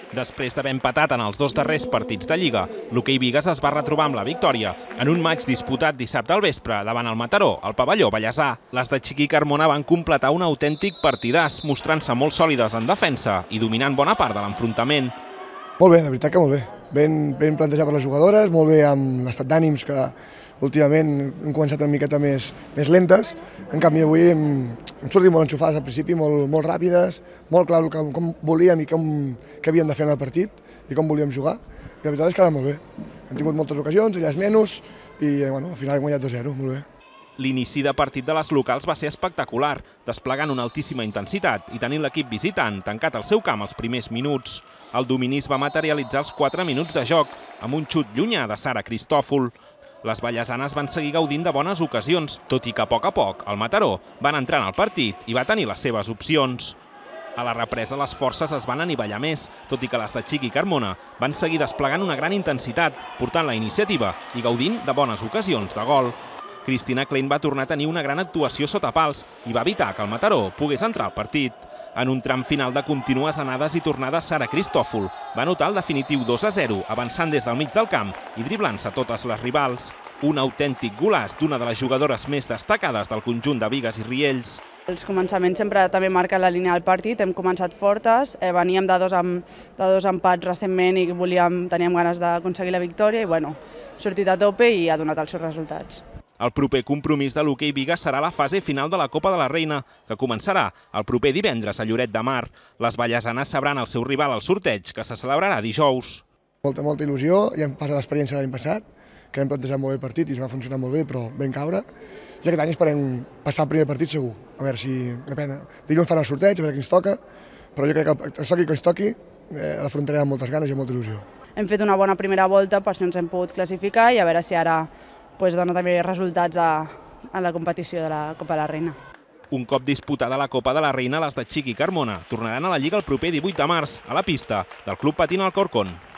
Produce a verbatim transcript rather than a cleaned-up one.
Després d'haver empatat en els dos darrers partits de Lliga, l'Hoquei Bigues es va retrobar amb la victòria en un maig disputat dissabte al vespre davant el Mataró, al pavelló Vallèsà. Les de Chiqui Carmona van completar un autèntic partidàs, mostrant-se molt sòlides en defensa i dominant bona part de l'enfrontament. Molt bé, de veritat que molt bé. Ben, ben plantejat per les jugadores, molt bé amb l'estat d'ànims que últimament hem començat una miqueta més, més lentes. En canvi, avui hem, hem sortit molt enxufades al principi, molt, molt ràpides, molt clar com, com volíem i com, què havíem de fer en el partit i com volíem jugar. I la veritat és que ara molt bé. Hem tingut moltes ocasions, elles menys, i bueno, al final hem guanyat dos a zero, molt bé. L'inici de partit de les locals va ser espectacular, desplegant una altíssima intensitat i tenint l'equip visitant tancat al seu camp els primers minuts. El domini es va materialitzar els quatre minuts de joc, amb un xut llunyà de Sara Cristòfol. Les vallesanes van seguir gaudint de bones ocasions, tot i que a poc a poc el Mataró van entrar en el partit i va tenir les seves opcions. A la represa les forces es van anivellar més, tot i que les de Chiqui Carmona van seguir desplegant una gran intensitat, portant la iniciativa i gaudint de bones ocasions de gol. Cristina Klein va tornar a tenir una gran actuació sota pals i va evitar que el Mataró pogués entrar al partit. En un tram final de contínues anades i tornades, Sara Cristòfol va anotar el definitiu dos a zero, avançant des del mig del camp i driblant-se totes les rivals. Un autèntic golaç d'una de les jugadores més destacades del conjunt de Bigues i Riells. Els començaments sempre també marquen la línia del partit, hem començat fortes, eh, veníem de dos, amb, de dos empats recentment i volíem, teníem ganes d'aconseguir la victòria i bueno, ha sortit a tope i ha donat els seus resultats. El proper compromís de l'Hoquei Bigues serà la fase final de la Copa de la Reina, que començarà el proper divendres a Lloret de Mar. Les vallesanes sabran el seu rival al sorteig, que se celebrarà dijous. Molta, molta il·lusió, ja hem passat l'experiència de l'any passat, que hem plantejat molt bé el partit i es va funcionar molt bé, però ben caure. I aquest any esperem passar el primer partit segur, a veure si, depèn, dilluns fan el sorteig, a veure qui ens toca, però jo crec que es toqui que es toqui, eh, l'afrontarem amb moltes ganes i amb molta il·lusió. Hem fet una bona primera volta, per això ens hem pogut classificar i a veure si ara pues, dona també resultats a, a la competició de la Copa de la Reina. Un cop disputada la Copa de la Reina, les de Chiqui Carmona tornaran a la Lliga el proper divuit de març, a la pista del Club Patín Alcorcón.